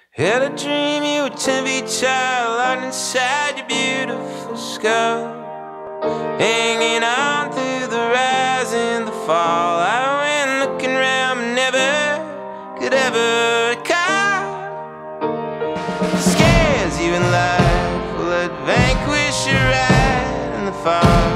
Had a dream you were 10 feet tall, locked inside your beautiful skull, hanging on through the rise and the fall. I went looking round but never could ever recall scares you in life will it vanquish your ride in the fall.